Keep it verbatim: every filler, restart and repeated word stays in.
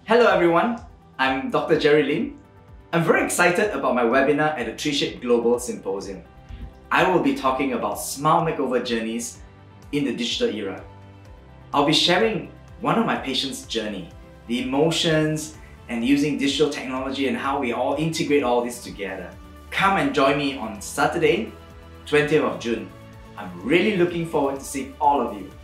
Hello everyone, I'm Doctor Jerry Lim. I'm very excited about my webinar at the three shape Global Symposium. I will be talking about smile makeover journeys in the digital era. I'll be sharing one of my patients' journey, the emotions and using digital technology and how we all integrate all this together. Come and join me on Saturday, twentieth of June. I'm really looking forward to seeing all of you.